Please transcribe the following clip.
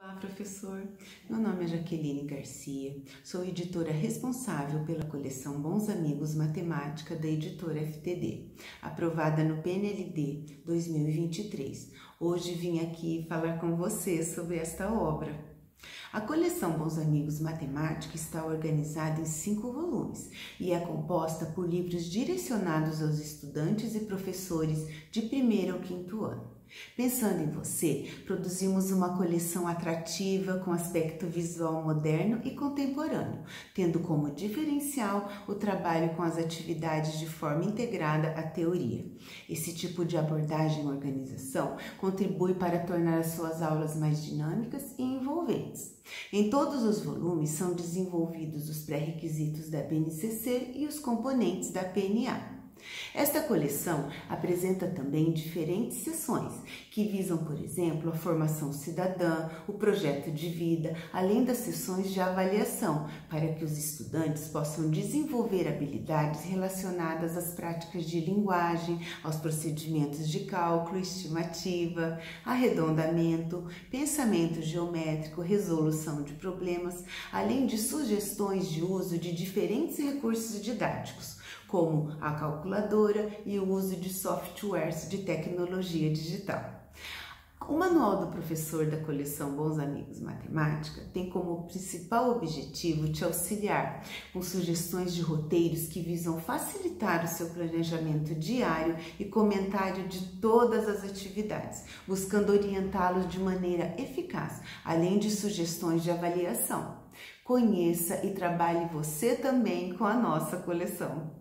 Olá, professor. Meu nome é Jaqueline Garcia, sou editora responsável pela coleção Bons Amigos Matemática da editora FTD, aprovada no PNLD 2023. Hoje vim aqui falar com você sobre esta obra. A coleção Bons Amigos Matemática está organizada em 5 volumes e é composta por livros direcionados aos estudantes e professores de 1º ao 5º ano. Pensando em você, produzimos uma coleção atrativa com aspecto visual moderno e contemporâneo, tendo como diferencial o trabalho com as atividades de forma integrada à teoria. Esse tipo de abordagem e organização contribui para tornar as suas aulas mais dinâmicas e envolventes. Em todos os volumes são desenvolvidos os pré-requisitos da BNCC e os componentes da PNA. Esta coleção apresenta também diferentes seções que visam, por exemplo, a formação cidadã, o projeto de vida, além das sessões de avaliação, para que os estudantes possam desenvolver habilidades relacionadas às práticas de linguagem, aos procedimentos de cálculo, estimativa, arredondamento, pensamento geométrico, resolução de problemas, além de sugestões de uso de diferentes recursos didáticos, como a calculadora e o uso de softwares de tecnologia digital. O Manual do Professor da coleção Bons Amigos Matemática tem como principal objetivo te auxiliar com sugestões de roteiros que visam facilitar o seu planejamento diário e comentário de todas as atividades, buscando orientá-los de maneira eficaz, além de sugestões de avaliação. Conheça e trabalhe você também com a nossa coleção.